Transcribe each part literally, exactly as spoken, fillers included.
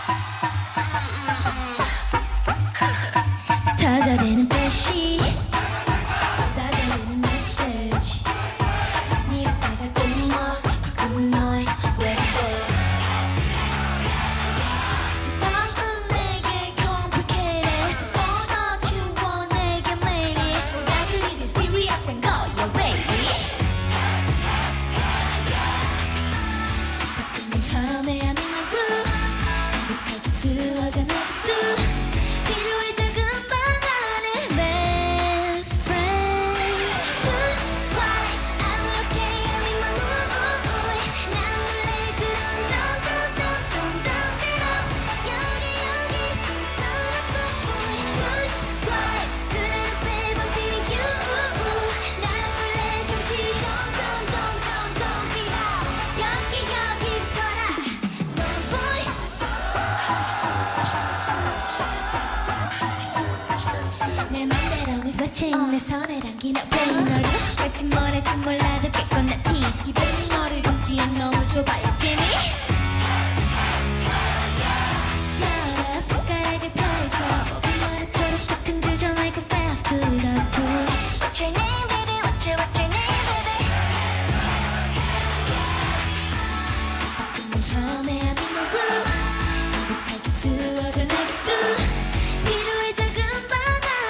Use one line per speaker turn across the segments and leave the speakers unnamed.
터져대는 패시 쏟아져대는 메시지 니가 꿈뭐 그건 너의 왜돼 세상은 내게 complicated 뻔어 추워 내게 매일이 뭐가 그리든 serious한 거야 baby 집밖에 헤매야 in my room 행복하게 두어져 내게 두 필요해 작은 방 내 맘대로 미스마칭 내 손에 담긴 어깨인 너를 같이 뭘 할지 몰라도 깨끗한 티 이별은 너를 담기엔 너무 좁아 여기니 열어 손가락을 펼쳐 뽑은 머리 초록 같은 주저 like a fast to the push What's your name baby what's your what's your name baby 집밖에 헤매야 in my room 행복하게 두어져 내게 두 필요해 작은 방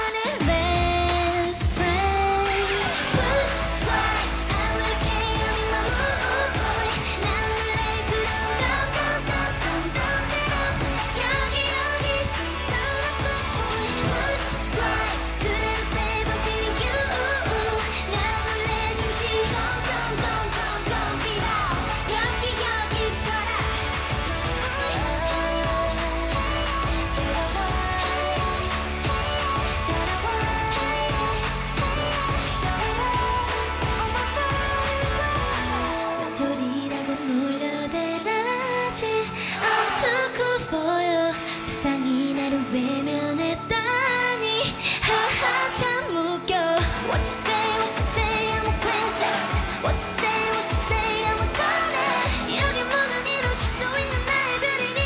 I'm too cool for you 세상이 나를 외면했다니 하하 참 웃겨 What you say what you say I'm a princess What you say what you say I'm a goddess 여기 뭐든 이뤄줄 수 있는 나의 별이니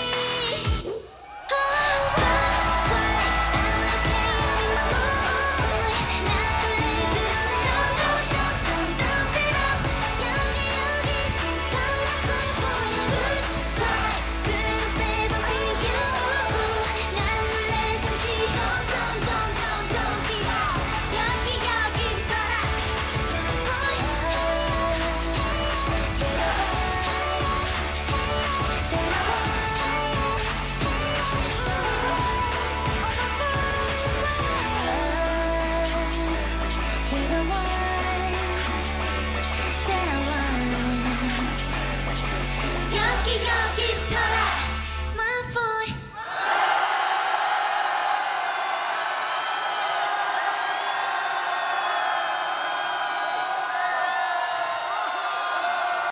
Oh push swipe I'm okay I'm in my mood 나랑 걸레 그런 덤덤덤덤덤 sit up 여기 여기 괜찮아 smile for you push swipe 그래도 babe I'm feeling you 나랑 걸레 잠시 덤덤덤덤덤 beat up 여기 여기부터라 여기가